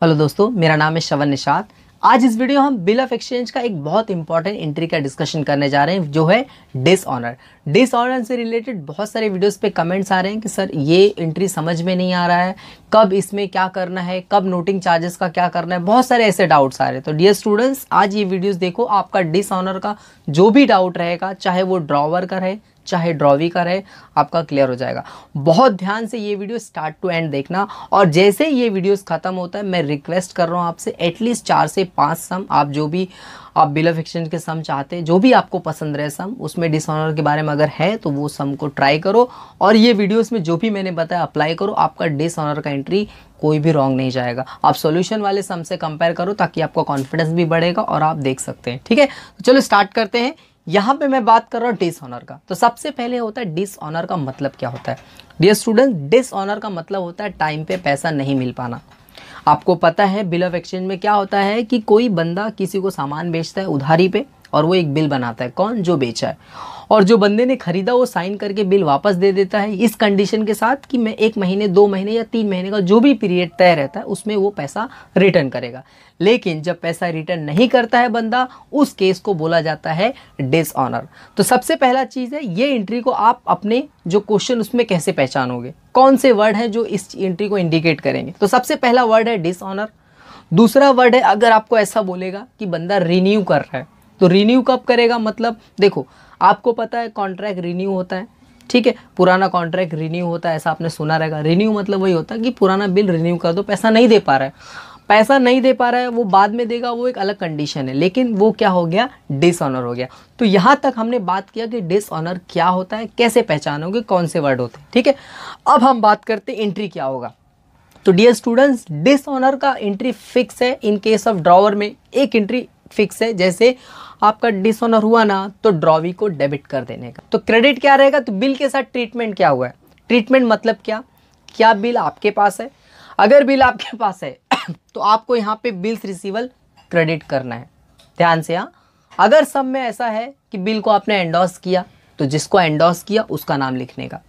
Hello दोस्तों, मेरा नाम है श्रवण निषाद। आज इस वीडियो हम बिल ऑफ एक्सचेंज का एक बहुत इंपॉर्टेंट एंट्री का डिस्कशन करने जा रहे हैं, जो है डिसऑनर। डिसऑनर से रिलेटेड बहुत सारे वीडियोस पे कमेंट्स आ रहे हैं कि सर ये एंट्री समझ में नहीं आ रहा है, कब इसमें क्या करना है, कब नोटिंग चार्जेस का क्या करना है, बहुत सारे ऐसे डाउट्स आ रहे हैं। तो डियर स्टूडेंट्स, आज ये वीडियोज़ देखो, आपका डिसऑनर का जो भी डाउट रहेगा, चाहे वो ड्रॉवर का रहे चाहे ड्रॉवी का रहे, आपका क्लियर हो जाएगा। बहुत ध्यान से ये वीडियो स्टार्ट टू एंड देखना, और जैसे ये वीडियोस खत्म होता है मैं रिक्वेस्ट कर रहा हूँ आपसे एटलीस्ट 4 से 5 सम, आप जो भी आप बिल ऑफ एक्सचेंज के सम चाहते हैं, जो भी आपको पसंद रहे सम, उसमें डिसऑनर के बारे में अगर है तो वो सम को ट्राई करो, और ये वीडियोस में जो भी मैंने बताया अप्लाई करो। आपका डिसऑनर का एंट्री कोई भी रॉन्ग नहीं जाएगा। आप सॉल्यूशन वाले सम से कंपेयर करो ताकि आपका कॉन्फिडेंस भी बढ़ेगा और आप देख सकते हैं। ठीक है, तो चलो स्टार्ट करते हैं। यहाँ पे मैं बात कर रहा हूँ डिसऑनर का। तो सबसे पहले होता है डिसऑनर का मतलब क्या होता है। डियर स्टूडेंट, डिसऑनर का मतलब होता है टाइम पे पैसा नहीं मिल पाना। आपको पता है बिल ऑफ एक्सचेंज में क्या होता है कि कोई बंदा किसी को सामान बेचता है उधारी पे, और वो एक बिल बनाता है। कौन? जो बेचा है। और जो बंदे ने खरीदा वो साइन करके बिल वापस दे देता है, इस कंडीशन के साथ कि मैं 1 महीने 2 महीने या 3 महीने का जो भी पीरियड तय रहता है उसमें वो पैसा रिटर्न करेगा। लेकिन जब पैसा रिटर्न नहीं करता है बंदा, उस केस को बोला जाता है डिसऑनर। तो सबसे पहला चीज़ है, ये एंट्री को आप अपने जो क्वेश्चन उसमें कैसे पहचानोगे, कौन से वर्ड हैं जो इस एंट्री को इंडिकेट करेंगे। तो सबसे पहला वर्ड है डिसऑनर। दूसरा वर्ड है, अगर आपको ऐसा बोलेगा कि बंदा रिन्यू कर रहा है, तो रिन्यू कब करेगा, मतलब देखो आपको पता है कॉन्ट्रैक्ट रिन्यू होता है, ठीक है, पुराना कॉन्ट्रैक्ट रिन्यू होता है, ऐसा आपने सुना रहेगा। रिन्यू मतलब वही होता है कि पुराना बिल रिन्यू कर दो, पैसा नहीं दे पा रहा है, पैसा नहीं दे पा रहा है, वो बाद में देगा, वो एक अलग कंडीशन है, लेकिन वो क्या हो गया, डिसऑनर हो गया। तो यहाँ तक हमने बात किया कि डिसऑनर क्या होता है, कैसे पहचानोगे, कौन से वर्ड होते हैं। ठीक है, अब हम बात करते हैं एंट्री क्या होगा। तो डियर स्टूडेंट्स, डिसऑनर का एंट्री फिक्स है। इन केस ऑफ ड्रॉवर में एक एंट्री फिक्स है, जैसे आपका डिसऑनर हुआ ना तो ड्रॉवी को डेबिट कर देने का। तो क्रेडिट क्या रहेगा, तो बिल के साथ ट्रीटमेंट क्या हुआ है। ट्रीटमेंट मतलब क्या बिल आपके पास है, अगर बिल आपके पास है तो आपको यहाँ पे बिल्स रिसीवल क्रेडिट करना है। ध्यान से, हाँ, अगर सब में ऐसा है कि बिल को आपने एंडोर्स किया तो जिसको एंडोर्स किया उसका नाम लिखने का।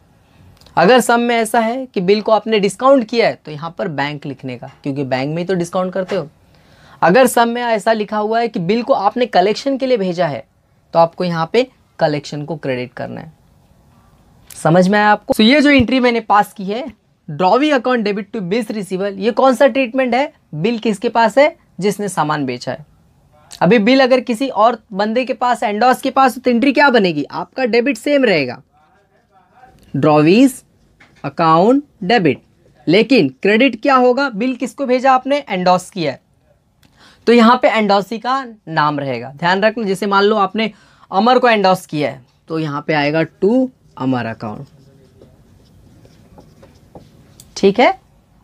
अगर सब में ऐसा है कि बिल को आपने डिस्काउंट किया है तो यहाँ पर बैंक लिखने का, क्योंकि बैंक में ही तो डिस्काउंट करते हो। अगर सब में ऐसा लिखा हुआ है कि बिल को आपने कलेक्शन के लिए भेजा है तो आपको यहाँ पे कलेक्शन को क्रेडिट करना है। समझ में आया आपको? तो ये जो एंट्री मैंने पास की है, drawee account debit to bills receivable, ये कौन सा ट्रीटमेंट है, बिल किसके पास है, जिसने सामान बेचा है। अभी बिल अगर किसी और बंदे के पास, एंडोर्स के पास, तो एंट्री क्या बनेगी, आपका डेबिट सेम रहेगा, ड्रॉवीज अकाउंट डेबिट, लेकिन क्रेडिट क्या होगा, बिल किसको भेजा आपने, एंडोर्स किया है, तो यहाँ पे एंडोर्सी का नाम रहेगा। ध्यान रखना, जैसे मान लो आपने अमर को एंडोर्स किया है तो यहाँ पे आएगा टू अमर अकाउंट। ठीक है,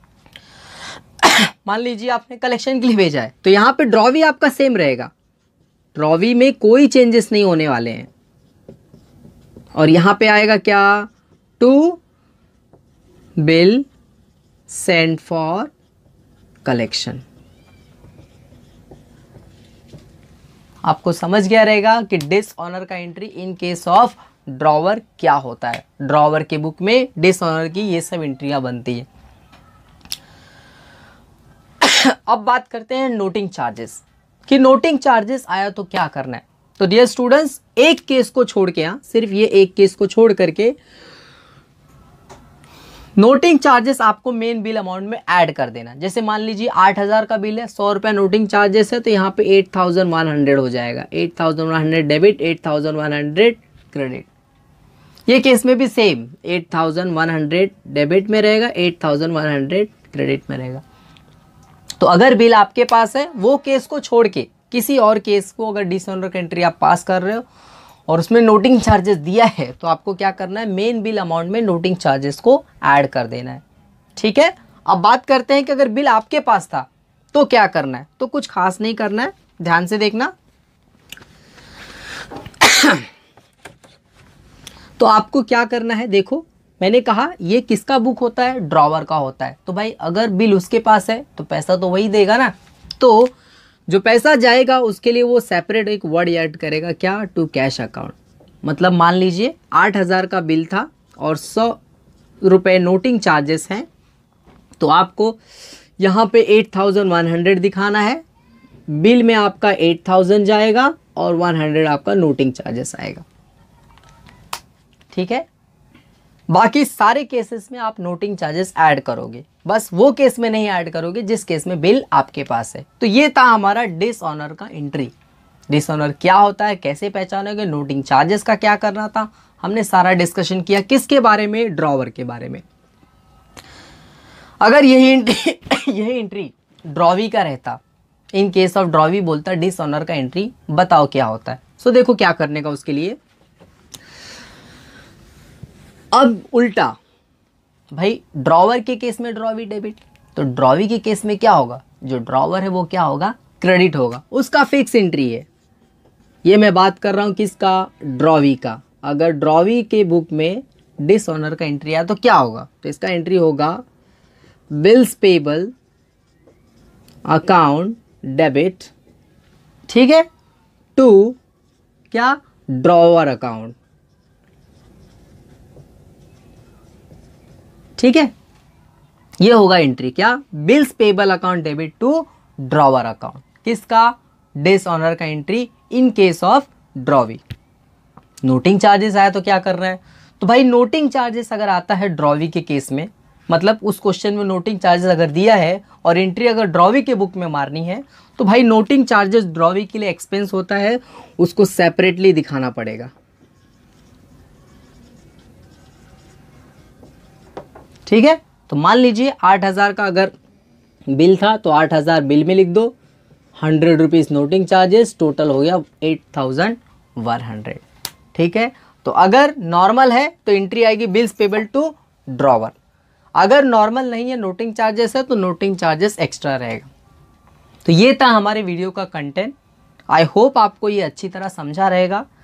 मान लीजिए आपने कलेक्शन के लिए भेजा है तो यहाँ पे ड्रॉवी आपका सेम रहेगा, ड्रॉवी में कोई चेंजेस नहीं होने वाले हैं, और यहाँ पे आएगा क्या, to bill send for collection. आपको समझ गया रहेगा कि डिसऑनर का entry in case of drawer क्या होता है। ड्रॉवर के बुक में डिसऑनर की ये सब एंट्रियां बनती है। अब बात करते हैं नोटिंग चार्जेस, कि नोटिंग चार्जेस आया तो क्या करना है। तो डियर स्टूडेंट्स, एक केस को छोड़ के, सिर्फ ये एक केस को छोड़ करके नोटिंग चार्जेस आपको मेन बिल अमाउंट में ऐड कर देना। जैसे मान लीजिए 8,000 का बिल है, 100 रुपया नोटिंग चार्जेस है, तो यहाँ पे 8,100 हो जाएगा। 8,100 डेबिट, 8,100 क्रेडिट। ये केस में भी सेम 8,100 डेबिट में रहेगा, 8,100 क्रेडिट में रहेगा। तो अगर बिल आपके पास है, वो केस को छोड़ के किसी और केस को अगर डिसऑनर का एंट्री आप पास कर रहे हो और उसमें नोटिंग चार्जेस दिया है, तो आपको क्या करना है, मेन बिल अमाउंट में नोटिंग चार्जेस को ऐड कर देना है। ठीक है, अब बात करते हैं कि अगर बिल आपके पास था तो क्या करना है। तो कुछ खास नहीं करना है, ध्यान से देखना। तो आपको क्या करना है, देखो मैंने कहा ये किसका बुक होता है, ड्रॉवर का होता है। तो भाई अगर बिल उसके पास है तो पैसा तो वही देगा ना, तो जो पैसा जाएगा उसके लिए वो सेपरेट एक वर्ड ऐड करेगा, क्या, टू कैश अकाउंट। मतलब मान लीजिए 8,000 का बिल था और 100 रुपये नोटिंग चार्जेस हैं, तो आपको यहाँ पे 8100 दिखाना है, बिल में आपका 8000 जाएगा और 100 आपका नोटिंग चार्जेस आएगा। ठीक है, बाकी सारे केसेस में आप नोटिंग चार्जेस ऐड करोगे, बस वो केस में नहीं ऐड करोगे जिस केस में बिल आपके पास है। तो ये था हमारा डिसऑनर का एंट्री। डिसऑनर क्या होता है, कैसे पहचानोगे, नोटिंग चार्जेस का क्या करना था, हमने सारा डिस्कशन किया। किसके बारे में, ड्रॉवर के बारे में। अगर यही एंट्री ड्रॉवी का रहता, इन केस ऑफ ड्रॉवी बोलता डिसऑनर का एंट्री बताओ क्या होता है। सो देखो क्या करने का उसके लिए। अब उल्टा भाई, ड्रॉवर के केस में ड्रॉवी डेबिट, तो ड्रॉवी के केस में क्या होगा, जो ड्रॉवर है वो क्या होगा, क्रेडिट होगा, उसका फिक्स एंट्री है। ये मैं बात कर रहा हूं किसका, ड्रॉवी का। अगर ड्रॉवी के बुक में डिसऑनर का एंट्री आया तो क्या होगा, तो इसका एंट्री होगा बिल्स पेबल अकाउंट डेबिट, ठीक है, टू क्या, ड्रॉवर अकाउंट। ठीक है, ये होगा एंट्री क्या, bills payable account debit to drawer account. किसका, डिसऑनर का entry in case of drawee. Noting charges आया तो क्या कर रहा है, तो भाई नोटिंग चार्जेस अगर आता है ड्रॉवी के केस में, मतलब उस क्वेश्चन में नोटिंग चार्जेस अगर दिया है और एंट्री अगर ड्रॉवी के बुक में मारनी है, तो भाई नोटिंग चार्जेस ड्रॉवी के लिए एक्सपेंस होता है, उसको सेपरेटली दिखाना पड़ेगा। ठीक है, तो मान लीजिए 8000 का अगर बिल था तो 8000 बिल में लिख दो, 100 रुपीज़ नोटिंग चार्जेस, टोटल हो गया 8100। ठीक है, तो अगर नॉर्मल है तो एंट्री आएगी बिल्स पेबल टू ड्रॉवर, अगर नॉर्मल नहीं है नोटिंग चार्जेस है तो नोटिंग चार्जेस एक्स्ट्रा रहेगा। तो ये था हमारे वीडियो का कंटेंट। आई होप आपको ये अच्छी तरह समझा रहेगा।